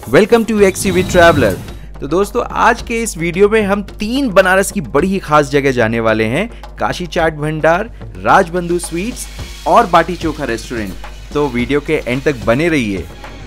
Welcome to XCV traveller. तो दोस्तों आज के इस वीडियो में हम 3 बनारस की बड़ी ही खास जगह जाने वाले हैं, काशी चाट भंडार, राजबंधु स्वीट्स और बाटी चोखा रेस्टोरेंट। तो वीडियो के एंड तक बने रहिए।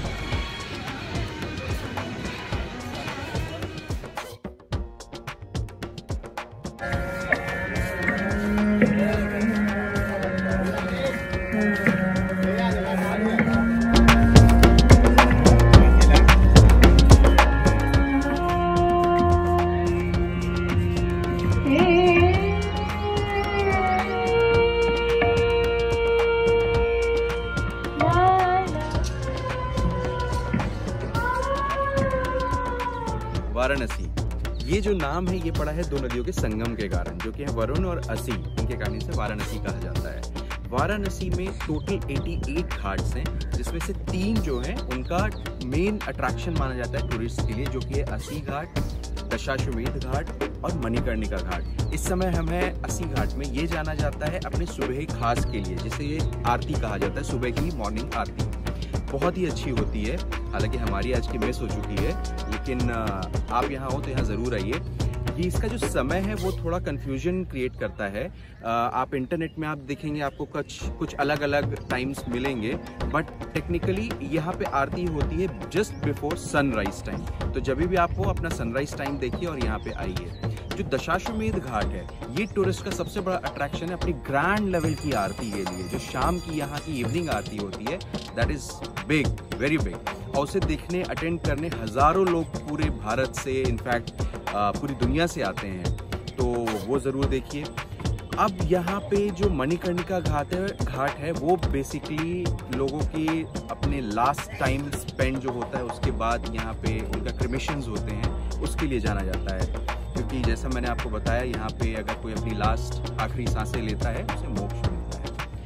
वाराणसी, ये जो नाम है ये पड़ा है दो नदियों के संगम के कारण, जो कि है वरुण और असी, इनके कारण से वाराणसी कहा जाता है। वाराणसी में टोटल 88 घाट्स हैं, जिसमें से 3 जो हैं उनका मेन अट्रैक्शन माना जाता है टूरिस्ट के लिए, जो कि है असी घाट, दशाश्वमेध घाट और मणिकर्णिका घाट। इस समय हम हैं असी घाट में। ये जाना जाता है अपने सुबह खास के लिए, जिसे ये आरती कहा जाता है, सुबह की मॉर्निंग आरती बहुत ही अच्छी होती है। हालांकि हमारी आज की मिस हो चुकी है, लेकिन आप यहाँ हो तो यहाँ ज़रूर आइए। ये इसका जो समय है वो थोड़ा कन्फ्यूजन क्रिएट करता है। आप इंटरनेट में आप देखेंगे आपको कुछ अलग अलग टाइम्स मिलेंगे, बट टेक्निकली यहाँ पे आरती होती है जस्ट बिफोर सनराइज टाइम। तो जब भी आप हो अपना सनराइज टाइम देखिए और यहाँ पे आइए। जो दशाश्वमेध घाट है ये टूरिस्ट का सबसे बड़ा अट्रैक्शन है अपनी ग्रैंड लेवल की आरती के लिए। जो शाम की यहाँ की इवनिंग आरती होती है, that is big, very big. और उसे देखने अटेंड करने हज़ारों लोग पूरे भारत से, इनफैक्ट पूरी दुनिया से आते हैं, तो वो ज़रूर देखिए। अब यहाँ पे जो मणिकर्णिका घाट है वो बेसिकली लोगों की अपने लास्ट टाइम स्पेंड जो होता है उसके बाद यहाँ पे उनका क्रिमेशंस होते हैं, उसके लिए जाना जाता है। क्योंकि जैसा मैंने आपको बताया, यहाँ पे अगर कोई अपनी लास्ट आखिरी सांसें लेता है उसे मोक्ष मिलता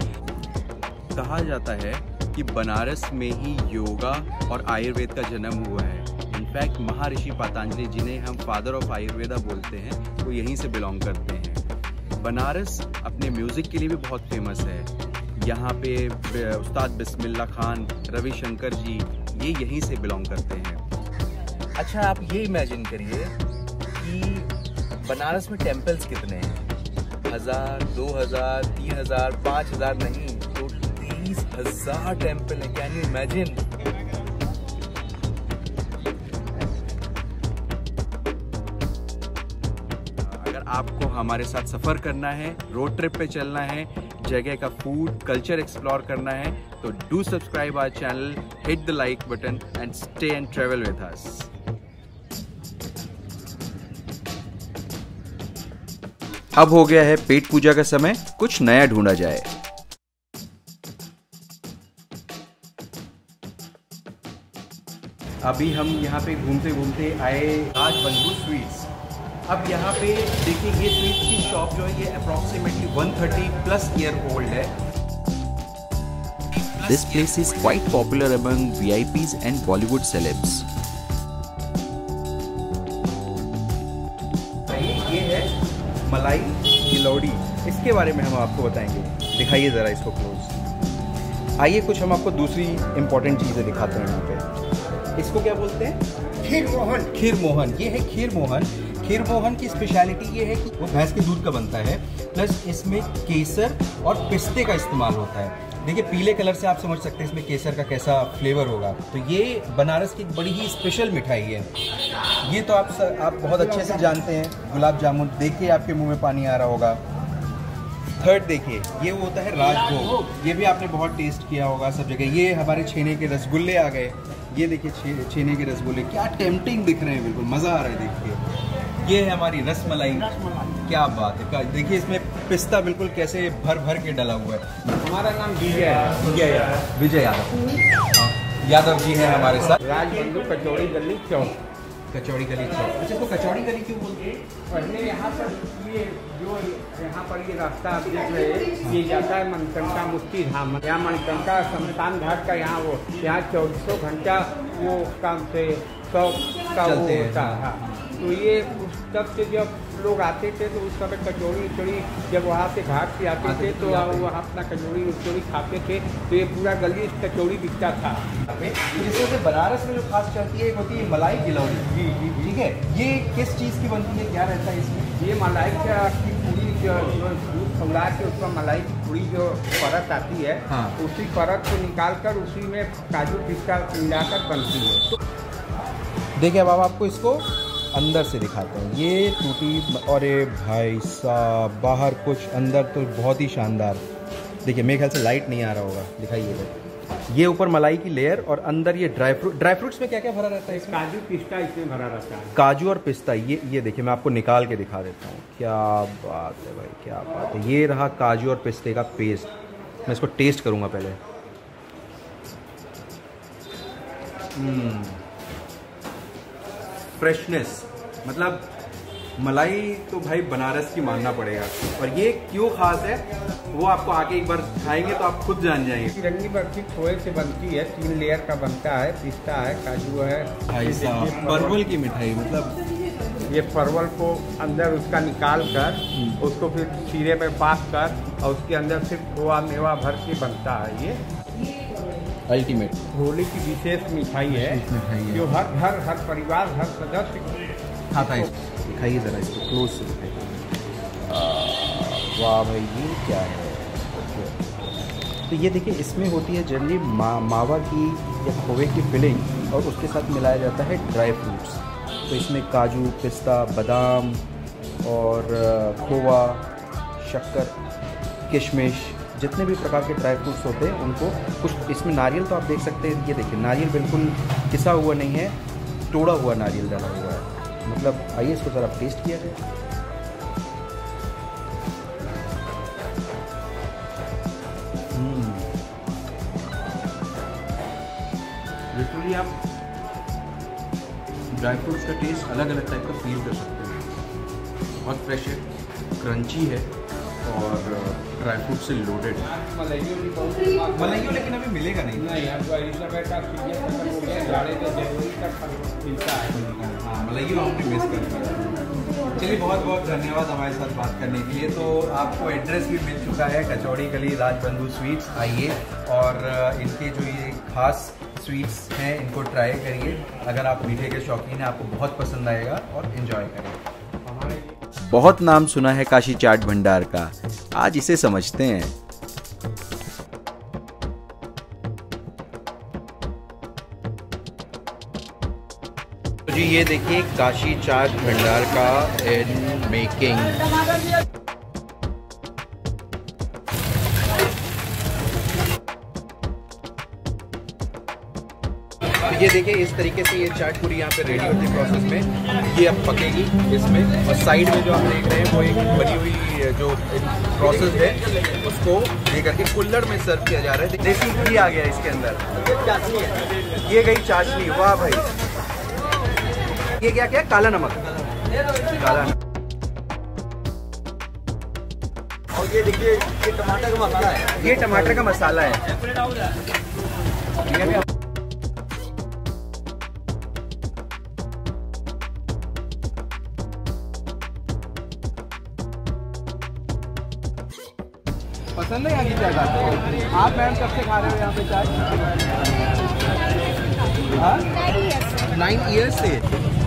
है। कहा जाता है कि बनारस में ही योगा और आयुर्वेद का जन्म हुआ है। इनफैक्ट महर्षि पतंजलि, जिन्हें हम फादर ऑफ आयुर्वेदा बोलते हैं, वो यहीं से बिलोंग करते हैं। बनारस अपने म्यूज़िक के लिए भी बहुत फेमस है। यहाँ पे उस्ताद बिस्मिल्लाह खान, रविशंकर जी, ये यहीं से बिलोंग करते हैं। अच्छा, आप ये इमेजिन करिए कि बनारस में टेम्पल्स कितने हैं? 1000, 2000, 3000, 5000 नहीं, तो 30,000 टेम्पल है। Can you imagine? अगर आपको हमारे साथ सफर करना है, रोड ट्रिप पे चलना है, जगह का फूड कल्चर एक्सप्लोर करना है, तो do subscribe our channel, hit the like button and stay and travel with us. अब हो गया है पेट पूजा का समय, कुछ नया ढूंढा जाए। अभी हम यहाँ पे घूमते घूमते आए राजबंधु स्वीट्स। अब यहाँ पे देखिए, ये स्वीट्स की शॉप जो है ये अप्रॉक्सीमेटली 130+ ईयर ओल्ड है। This place is quite popular among VIPs and Bollywood celebs. ये है मलाई गिलौड़ी, इसके बारे में हम आपको बताएंगे। दिखाइए ज़रा इसको क्लोज। आइए कुछ हम आपको दूसरी इंपॉर्टेंट चीज़ें दिखाते हैं यहाँ पे। इसको क्या बोलते हैं? खीर मोहन। खीर मोहन, ये है खीर मोहन। खीर मोहन की स्पेशलिटी ये है कि वो भैंस के दूध का बनता है, प्लस इसमें केसर और पिस्ते का इस्तेमाल होता है। देखिए पीले कलर से आप समझ सकते हैं इसमें केसर का कैसा फ्लेवर होगा। तो ये बनारस की बड़ी ही स्पेशल मिठाई है। ये तो आप बहुत अच्छे से जानते हैं, गुलाब जामुन। देखिए आपके मुंह में पानी आ रहा होगा। थर्ड देखिए, ये वो होता है राजभोग। ये भी आपने बहुत टेस्ट किया होगा सब जगह। ये हमारे छेने के रसगुल्ले आ गए। ये देखिए छेने के रसगुल्ले क्या टेम्पटिंग दिख रहे हैं, बिल्कुल मज़ा आ रहा है देखिए। ये है हमारी रसमलाई। क्या बात है, देखिए इसमें पिस्ता बिल्कुल कैसे भर भर के डला हुआ है। हमारा नाम विजय है। विजय यादव। यादव जी हैं हमारे साथ। राजबंधु कचौड़ी गली चौक। कचौड़ी गली चौक। अच्छा, इसको कचौड़ी गली क्यों बोलते हैं? पहले यहाँ पर ये जो यहाँ पर ये रास्ता आप देख रहे हैं, ये जाता है मणिकर्णिका मुक्ति धाम। यहाँ मणिकर्णिका शमशान घाट का यहाँ वो यहाँ 2400 घंटा वो काम से 100 का वो होता है। तो ये उस तब से जब लोग आते थे तो उस समय कचौड़ी उचौड़ी जब वहाँ से घाट से आते थे तो वहाँ अपना कचौड़ी उचौड़ी खाते थे, तो ये पूरा गली कचौड़ी बिकता था। जिस तरह से बनारस में जो खास चलती है एक होती है मलाई गिलौरी। जी जी ठीक है, ये किस चीज़ की बनती है, क्या रहता है इसमें? ये मलाई की पूरी जो दूध खौला के उसका मलाई की पूरी जो परत आती है, हाँ। उसी परत को निकाल कर उसी में काजू पिस्ता मिलाकर बनती है। देखिए अब आपको इसको अंदर से दिखाते हैं। ये टूटी, अरे भाई साहब बाहर कुछ, अंदर तो बहुत ही शानदार। देखिए मेरे ख्याल से लाइट नहीं आ रहा होगा, दिखाइए। ये ऊपर मलाई की लेयर और अंदर ये ड्राई फ्रूट्स में क्या क्या भरा रहता है? काजू पिस्ता इसमें भरा रहता है। काजू और पिस्ता, ये देखिए मैं आपको निकाल के दिखा देता हूँ। क्या बात है भाई, क्या बात है। ये रहा काजू और पिस्ते का पेस्ट। मैं इसको टेस्ट करूँगा पहले। फ्रेशनेस, मतलब मलाई तो भाई बनारस की मानना पड़ेगा। और ये क्यों खास है वो आपको आके एक बार खाएंगे तो आप खुद जान जाएंगे। तिरंगी बर्फी खोए से बनती है, 3 लेयर का बनता है, पिस्ता है, काजू है। भाई साहब परवल की मिठाई, मतलब ये परवल को अंदर उसका निकाल कर उसको फिर शीरे में पाक कर और उसके अंदर सिर्फ खोआ मेवा भर के बनता है। ये अल्टीमेट होली की विशेष मिठाई है जो हर घर, हर परिवार, हर सदस्य खाता है। दिखाइए ज़रा इसको क्लोज से दिखाइए। वाह भाई, ये क्या है? तो ये देखिए इसमें होती है जनरली मावा की या खोए की फिलिंग और उसके साथ मिलाया जाता है ड्राई फ्रूट्स। तो इसमें काजू, पिस्ता, बादाम और खोवा, शक्कर, किशमिश, जितने भी प्रकार के ड्राई फ्रूट्स होते हैं उनको, कुछ इसमें नारियल तो आप देख सकते हैं। ये देखिए नारियल बिल्कुल पिसा हुआ नहीं है, तोड़ा हुआ नारियल डाला हुआ है। मतलब आइए इसको ज़रा टेस्ट किया जाए। लिटरली आप ड्राई फ्रूट्स का टेस्ट अलग अलग टाइप का फील कर सकते हैं। बहुत फ्रेश है, क्रंची है और ड्राई फ्रूट से लोडेड है। मलाई लेकिन अभी मिलेगा नहीं। हाँ, मलाई आपने मिस कर दिया। चलिए बहुत बहुत धन्यवाद हमारे साथ बात करने के लिए। तो आपको एड्रेस भी मिल चुका है, कचौड़ी गली राजबंधु स्वीट्स। आइए और इनके जो ये खास स्वीट्स हैं इनको ट्राई करिए। अगर आप मीठे के शौकीन हैं आपको बहुत पसंद आएगा और इन्जॉय करिए। बहुत नाम सुना है काशी चाट भंडार का, आज इसे समझते हैं। तो जी ये देखिए काशी चाट भंडार का इन मेकिंग। ये देखिए इस तरीके से ये चाट पूरी यहाँ पे रेडी होती है प्रोसेस में। ये अब पकेगी इसमें और साइड में जो आप देख रहे हैं वो एक बनी हुई जो प्रोसेस है उसको ले करके कुल्हड़ में सर्व किया जा रहा है। देसी घी आ गया इसके अंदर, ये गई चाशनी। वाह भाई, ये क्या क्या? काला नमक, काला नमक। और ये देखिए ये टमाटर का मसाला है, ये टमाटर का मसाला है। पसंद है यहाँ की चाय आपको? आप मैम कब से खा रहे हो यहाँ पे चाय? 9 ईयर्स से।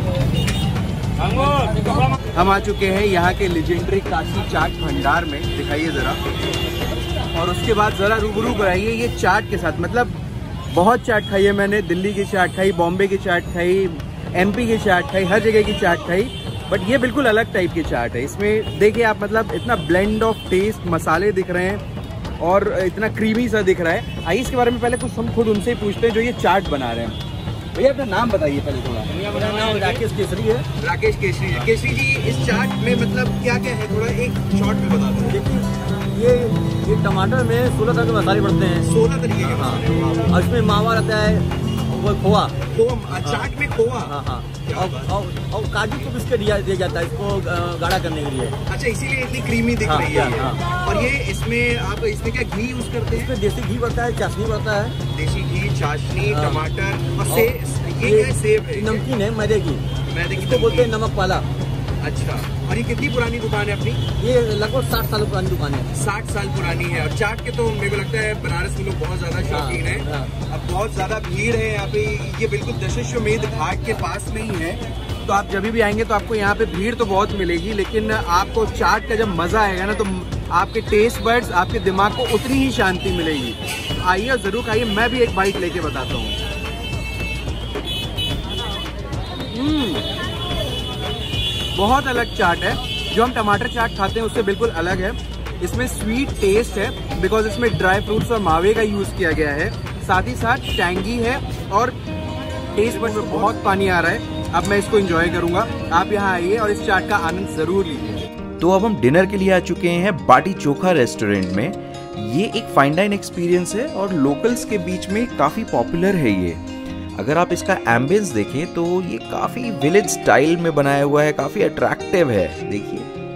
हम आ चुके हैं यहाँ के लेजेंडरी काशी चाट भंडार में, दिखाइए ज़रा। और उसके बाद ज़रा रूबरू कराइए ये चाट के साथ। मतलब बहुत चाट खाई है मैंने, दिल्ली की चाट खाई, बॉम्बे की चाट खाई, MP की चाट खाई, हर जगह की चाट खाई, बट ये बिल्कुल अलग टाइप की चाट है। इसमें देखिए आप, मतलब इतना ब्लेंड ऑफ टेस्ट, मसाले दिख रहे हैं और इतना क्रीमी सा दिख रहा है। आइए इसके बारे में पहले कुछ हम खुद उनसे ही पूछते हैं जो ये चाट बना रहे हैं। भैया अपना नाम बताइए पहले थोड़ा। मेरा नाम राकेश केसरी है। राकेश केसरी है। केसरी जी इस चाट में मतलब क्या क्या है, थोड़ा एक शॉर्ट में बता दो। देखिए ये टमाटर में 16 तरह के मसाले पड़ते हैं। 16 तरीके के मसाले। और इसमें मावा रहता है, वो खोआ, चाट में खोआ। हाँ। और काजू को इसके दिया जाता है इसको गाढ़ा करने के लिए। अच्छा, इसीलिए इतनी क्रीमी दिख रही है। और ये इसमें आप इसमें क्या घी यूज करते हैं? इसमें देसी घी पड़ता है, चाशनी पड़ता है। देसी घी, चाशनी, टमाटर और ये क्या है? सेब है, नमकीन है मैदे की, मैदे की। इसको बोलते हैं नमक पाला। अच्छा, और ये कितनी पुरानी दुकान है अपनी? ये लगभग 60 साल पुरानी दुकान है। 60 साल पुरानी है। और चाट के तो मेरे को लगता है बनारस में लोग बहुत ज्यादा शौकीन है। अब बहुत ज्यादा भीड़ है यहाँ पे, ये बिल्कुल दशाश्वमेध घाट के पास में ही है, तो आप जब भी आएंगे तो आपको यहाँ पे भीड़ तो बहुत मिलेगी, लेकिन आपको चाट का जब मजा आएगा ना तो आपके टेस्ट बड्स, आपके दिमाग को उतनी ही शांति मिलेगी। आइए जरूर खाइए, मैं भी एक बाइट लेके बताता हूँ। बहुत अलग चाट है, जो हम टमाटर चाट खाते हैं उससे बिल्कुल अलग है। इसमें स्वीट टेस्ट है बिकॉज इसमें ड्राई फ्रूट्स और मावे का यूज किया गया है, साथ ही साथ टैंगी है और टेस्ट बड में बहुत पानी आ रहा है। अब मैं इसको एंजॉय करूंगा, आप यहाँ आइए और इस चाट का आनंद जरूर लीजिए। तो अब हम डिनर के लिए आ चुके हैं बाटी चोखा रेस्टोरेंट में। ये एक फाइन डाइन एक्सपीरियंस है और लोकल्स के बीच में काफ़ी पॉपुलर है ये। अगर आप इसका एम्बियंस देखें तो ये काफ़ी विलेज स्टाइल में बनाया हुआ है, काफ़ी अट्रैक्टिव है। देखिए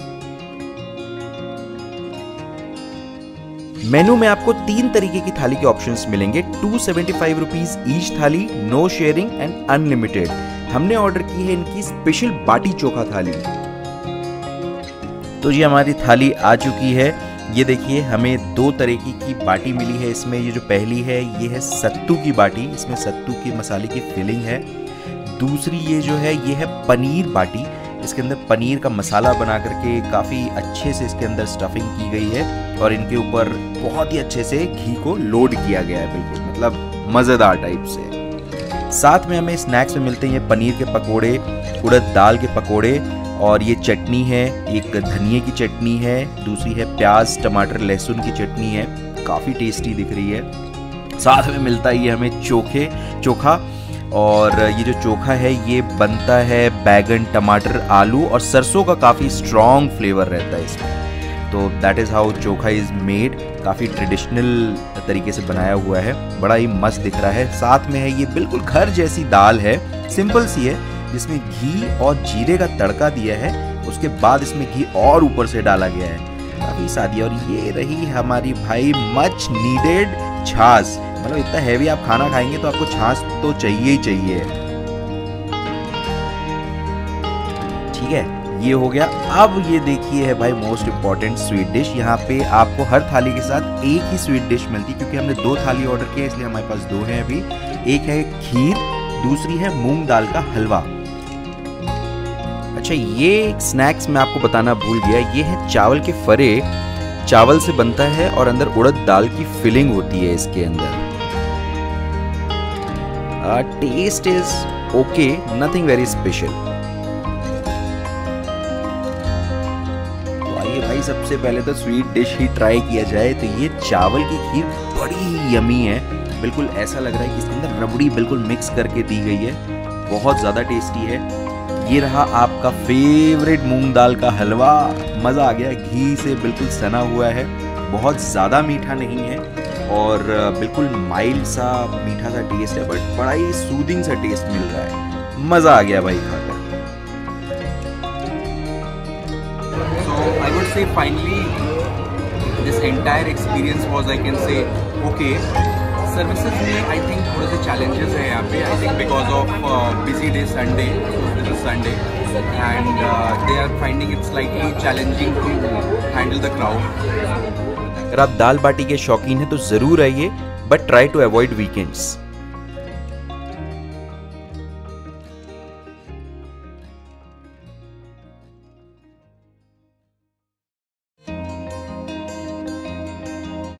मेनू में आपको 3 तरीके की थाली के ऑप्शंस मिलेंगे। 275 rupees each thali, no sharing and unlimited. हमने ऑर्डर की है इनकी स्पेशल बाटी चोखा थाली। तो जी हमारी थाली आ चुकी है। ये देखिए हमें 2 तरीके की बाटी मिली है इसमें। ये जो पहली है ये है सत्तू की बाटी, इसमें सत्तू के मसाले की फिलिंग है। दूसरी ये जो है ये है पनीर बाटी, इसके अंदर पनीर का मसाला बना करके काफ़ी अच्छे से इसके अंदर स्टफिंग की गई है और इनके ऊपर बहुत ही अच्छे से घी को लोड किया गया है, बिल्कुल मतलब मज़ेदार टाइप से। साथ में हमें स्नैक्स में मिलते हैं ये पनीर के पकोड़े, उड़द दाल के पकोड़े और ये चटनी है, एक धनिए की चटनी है, दूसरी है प्याज टमाटर लहसुन की चटनी है, काफ़ी टेस्टी दिख रही है। साथ में मिलता है ये हमें चोखा और ये जो चोखा है ये बनता है बैगन टमाटर आलू और सरसों का काफ़ी स्ट्रॉन्ग फ्लेवर रहता है इसमें। तो that is how chokha is made. काफ़ी ट्रेडिशनल तरीके से बनाया हुआ है, बड़ा ही मस्त दिख रहा है। साथ में है ये बिल्कुल घर जैसी दाल है, सिंपल सी है, जिसमें घी और जीरे का तड़का दिया है, उसके बाद इसमें घी और ऊपर से डाला गया है, काफ़ी सादी। और ये रही हमारी भाई मच नीडेड छाछ। मतलब इतना हैवी आप खाना खाएंगे तो आपको छाछ तो चाहिए ही चाहिए। ठीक है, ये हो गया। अब ये देखिए है भाई मोस्ट इम्पॉर्टेंट स्वीट डिश। यहाँ पे आपको हर थाली के साथ एक ही स्वीट डिश मिलती है, क्योंकि हमने 2 थाली ऑर्डर किया इसलिए हमारे पास 2 हैं अभी। एक है खीर, दूसरी है मूंग दाल का हलवा। अच्छा, ये स्नैक्स में आपको बताना भूल गया, ये है चावल के फरे। चावल से बनता है और अंदर उड़द दाल की फिलिंग होती है इसके अंदर। Taste is okay, nothing very special. तो आइए भाई सबसे पहले तो स्वीट डिश ही ट्राई किया जाए। तो ये चावल की खीर बड़ी ही यमी है, बिल्कुल ऐसा लग रहा है कि इसके अंदर रबड़ी बिल्कुल मिक्स करके दी गई है, बहुत ज़्यादा टेस्टी है। ये रहा आपका फेवरेट मूंग दाल का हलवा, मज़ा आ गया, घी से बिल्कुल सना हुआ है, बहुत ज़्यादा मीठा नहीं है और बिल्कुल माइल्ड सा मीठा सा टेस्ट है, बट बड़ा ही सूदिंग सा टेस्ट मिल रहा है, मज़ा आ गया भाई खाकर। So I would say finally this entire experience was, I can say, okay. Services में आई थिंक थोड़े से चैलेंजेस हैं यहाँ पे, I think because of busy day Sunday, Sunday and they are finding it slightly challenging to handle the crowd. अगर आप दाल बाटी के शौकीन हैं तो ज़रूर आइए, but try to avoid weekends.